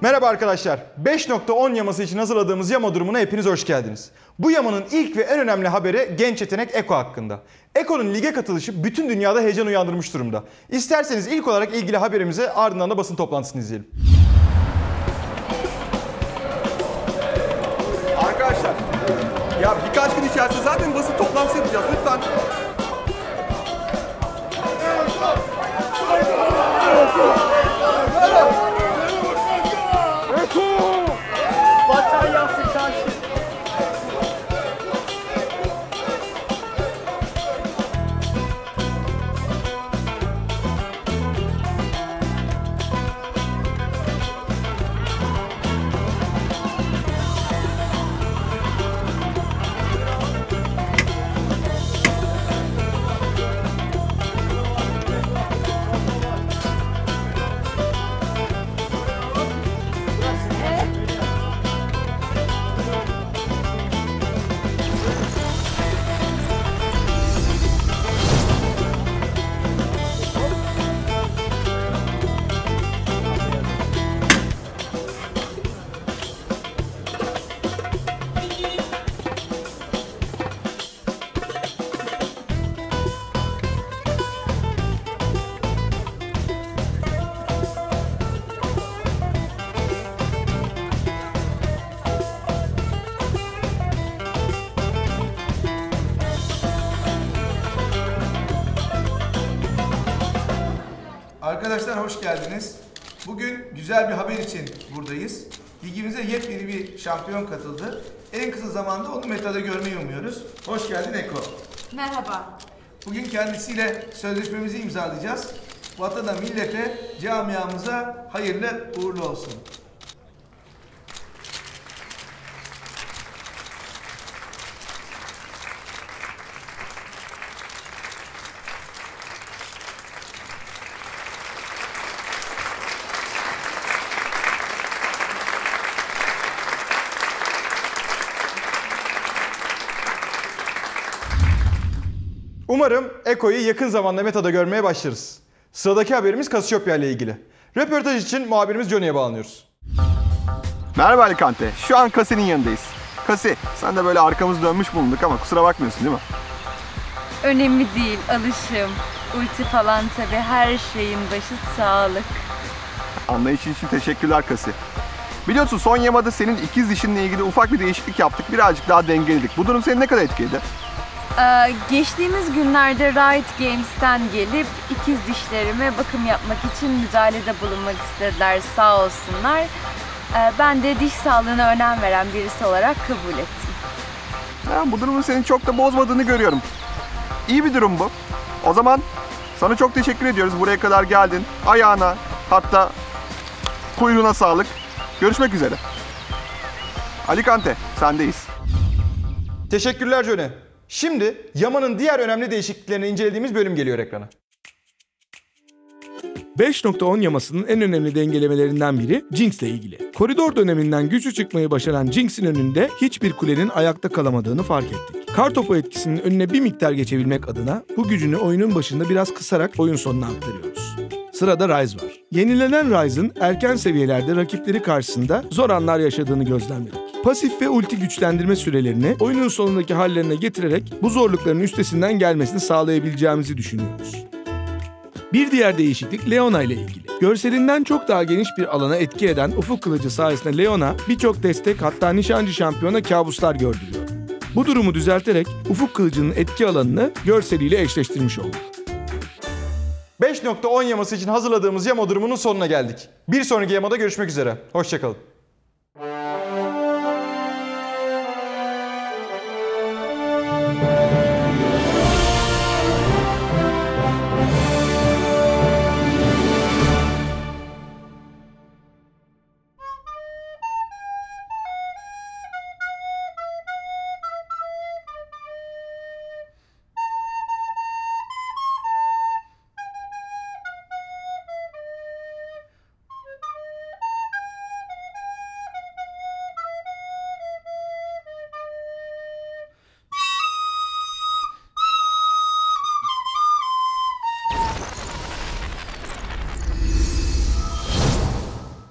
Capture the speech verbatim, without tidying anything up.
Merhaba arkadaşlar. beş nokta on yaması için hazırladığımız yama durumuna hepiniz hoş geldiniz. Bu yamanın ilk ve en önemli haberi genç yetenek Eko hakkında. Eko'nun lige katılışı bütün dünyada heyecan uyandırmış durumda. İsterseniz ilk olarak ilgili haberimizi, ardından da basın toplantısını izleyelim. Arkadaşlar, ya birkaç gün içerisinde zaten basın toplantısı yapacağız. Lütfen. Vatan yapsın karşı. Arkadaşlar hoş geldiniz. Bugün güzel bir haber için buradayız. Ligimize yepyeni bir şampiyon katıldı. En kısa zamanda onu metada görmeyi umuyoruz. Hoş geldin Eko. Merhaba. Bugün kendisiyle sözleşmemizi imzalayacağız. Vatana, millete, camiamıza hayırlı uğurlu olsun. Umarım Eko'yu yakın zamanda metada görmeye başlarız. Sıradaki haberimiz Cassiopeia ile ilgili. Röportaj için muhabirimiz Johnny'ye bağlanıyoruz. Merhaba Alicante. Şu an Kasi'nin yanındayız. Kasi, sen de böyle arkamız dönmüş bulunduk ama kusura bakmıyorsun değil mi? Önemli değil, alışım. Ulti falan tabii, her şeyin başı sağlık. Anlayışın için teşekkürler Kasi. Biliyorsun son yamada senin ikiz dişinle ilgili ufak bir değişiklik yaptık. Birazcık daha dengeledik. Bu durum seni ne kadar etkiledi? Ee, geçtiğimiz günlerde Riot Games'ten gelip ikiz dişlerime bakım yapmak için müdahalede bulunmak istediler, sağ olsunlar. Ee, ben de diş sağlığına önem veren birisi olarak kabul ettim. Ha, bu durumun seni çok da bozmadığını görüyorum. İyi bir durum bu. O zaman sana çok teşekkür ediyoruz. Buraya kadar geldin. Ayağına, hatta kuyruğuna sağlık. Görüşmek üzere. Alicante, sendeyiz. Teşekkürler Johnny. Şimdi yamanın diğer önemli değişikliklerini incelediğimiz bölüm geliyor ekrana. beş nokta on yamasının en önemli dengelemelerinden biri Jinx ile ilgili. Koridor döneminden güçlü çıkmayı başaran Jinx'in önünde hiçbir kulenin ayakta kalamadığını fark ettik. Kartopu etkisinin önüne bir miktar geçebilmek adına bu gücünü oyunun başında biraz kısarak oyun sonuna aktarıyoruz. Sırada Ryze var. Yenilenen Ryze'ın erken seviyelerde rakipleri karşısında zor anlar yaşadığını gözlemledik. Pasif ve ulti güçlendirme sürelerini oyunun sonundaki hallerine getirerek bu zorlukların üstesinden gelmesini sağlayabileceğimizi düşünüyoruz. Bir diğer değişiklik Leona ile ilgili. Görselinden çok daha geniş bir alana etki eden ufuk kılıcı sayesinde Leona birçok destek, hatta nişancı şampiyona kabuslar gördürüyor. Bu durumu düzelterek ufuk kılıcının etki alanını görseliyle eşleştirmiş olduk. beş nokta on yaması için hazırladığımız yama durumunun sonuna geldik. Bir sonraki yamada görüşmek üzere. Hoşça kalın.